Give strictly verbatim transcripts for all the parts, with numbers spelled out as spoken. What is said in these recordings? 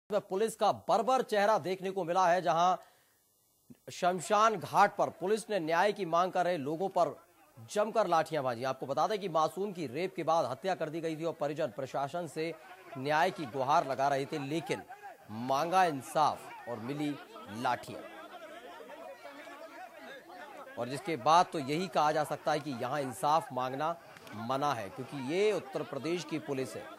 Police का बर्बर चेहरा देखने को मिला है, जहां शमशान घाट पर पुलिस ने न्याय की मांग कर रहे लोगों पर जमकर लाठियां बाजी। आपको बता दें कि मासूम की रेप के बाद हत्या कर दी गई थी और परिजन प्रशासन से न्याय की गुहार लगा रहे थे, लेकिन मांगा इंसाफ और मिली लाठियां। और जिसके बाद तो यही कहा जा सकता है कि यहां इंसाफ मांगना मना है, क्योंकि ये उत्तर प्रदेश की पुलिस है।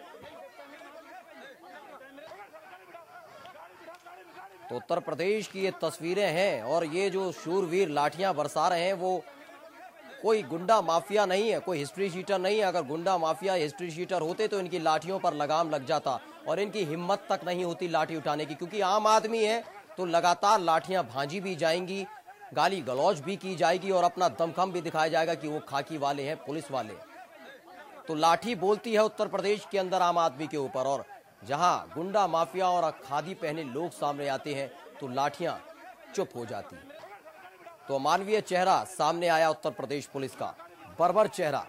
तो उत्तर प्रदेश की ये तस्वीरें हैं और ये जो शूरवीर लाठियां बरसा रहे हैं वो कोई गुंडा माफिया नहीं है, कोई हिस्ट्री शीटर नहीं है। अगर गुंडा माफिया हिस्ट्री शीटर होते तो इनकी लाठियों पर लगाम लग जाता, और इनकी हिम्मत तक नहीं होती लाठी उठाने की, क्योंकि आम आदमी है तो लगातार लाठियां भांजी भी जाएंगी, गाली गलौज भी की जाएगी और अपना दमखम भी दिखाया जाएगा कि वो खाकी वाले हैं, पुलिस वाले। तो लाठी बोलती है उत्तर प्रदेश के अंदर आम आदमी के ऊपर, और जहां गुंडा माफिया और खादी पहने लोग सामने आते हैं तो लाठियां चुप हो जाती हैं। तो मानवीय चेहरा सामने आया उत्तर प्रदेश पुलिस का, बर्बर चेहरा।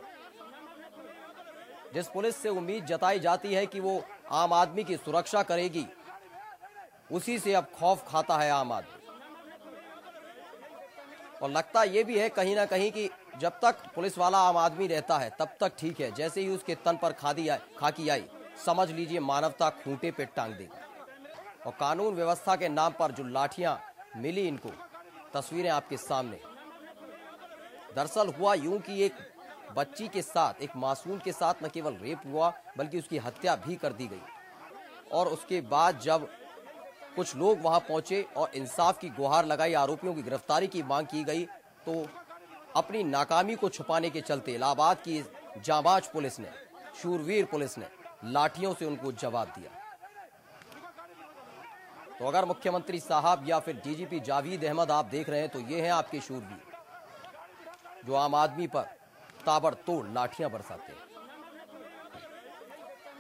जिस पुलिस से उम्मीद जताई जाती है कि वो आम आदमी की सुरक्षा करेगी, उसी से अब खौफ खाता है आम आदमी। और लगता यह भी है कहीं ना कहीं कि जब तक पुलिस वाला आम आदमी रहता है तब तक ठीक है, जैसे ही उसके तन पर खादी आई खाकी आई, समझ लीजिए मानवता खूंटे पे टांग देगा। और कानून व्यवस्था के नाम पर जो लाठियां मिली इनको, तस्वीरें आपके सामने। दरअसल हुआ यूं कि एक बच्ची के साथ, एक मासूम के साथ न केवल रेप हुआ बल्कि उसकी हत्या भी कर दी गई। और उसके बाद जब कुछ लोग वहां पहुंचे और इंसाफ की गुहार लगाई, आरोपियों की गिरफ्तारी की मांग की गई, तो अपनी नाकामी को छुपाने के चलते इलाहाबाद की जांबाज पुलिस ने, शूरवीर पुलिस ने लाठियों से उनको जवाब दिया। तो अगर मुख्यमंत्री साहब या फिर डीजीपी जावेद अहमद आप देख रहे हैं तो ये हैं आपके शूरवीर, जो आम आदमी पर ताबड़तोड़ लाठियां बरसाते हैं।